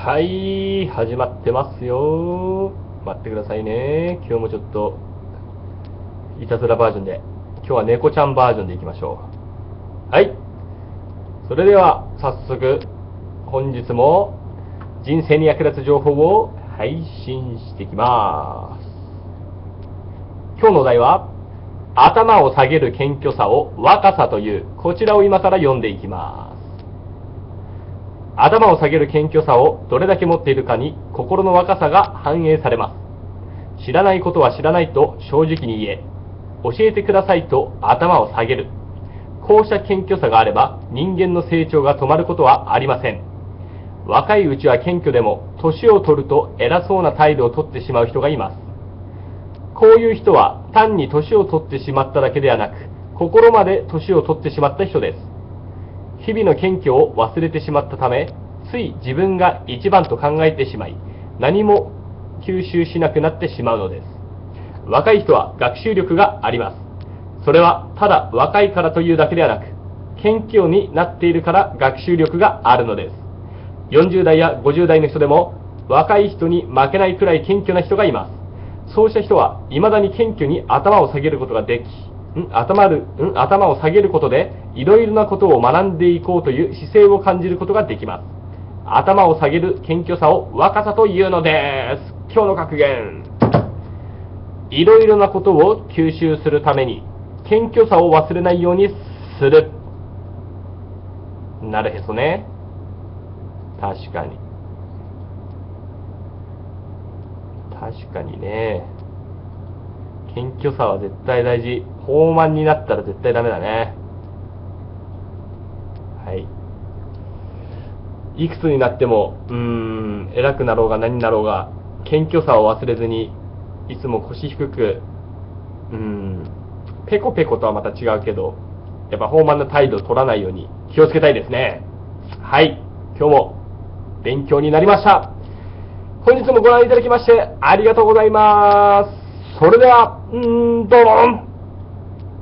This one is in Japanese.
はい、始まってますよ。待ってくださいね。今日もちょっといたずらバージョンで、今日は猫ちゃんバージョンでいきましょう。はい、それでは早速本日も人生に役立つ情報を配信していきます。今日のお題は、頭を下げる謙虚さを若さという、こちらを今から読んでいきます。頭を下げる謙虚さをどれだけ持っているかに心の若さが反映されます。知らないことは知らないと正直に言え、教えてくださいと頭を下げる。こうした謙虚さがあれば人間の成長が止まることはありません。若いうちは謙虚でも年を取ると偉そうな態度をとってしまう人がいます。こういう人は単に年を取ってしまっただけではなく、心まで年を取ってしまった人です。日々の謙虚を忘れてしまったため、つい自分が一番と考えてしまい、何も吸収しなくなってしまうのです。若い人は学習力があります。それはただ若いからというだけではなく、謙虚になっているから学習力があるのです。40代や50代の人でも若い人に負けないくらい謙虚な人がいます。そうした人は未だに謙虚に頭を下げることができ、頭を下げることでいろいろなことを学んでいこうという姿勢を感じることができます。頭を下げる謙虚さを若さというのです。今日の格言。いろいろなことを吸収するために謙虚さを忘れないようにする。なるへそね。確かに。確かにね。謙虚さは絶対大事。放慢になったら絶対ダメだね。はい。いくつになっても、偉くなろうが何になろうが、謙虚さを忘れずに、いつも腰低く、ペコペコとはまた違うけど、やっぱ放慢な態度を取らないように気をつけたいですね。はい。今日も勉強になりました。本日もご覧いただきましてありがとうございます。それでは、ドロン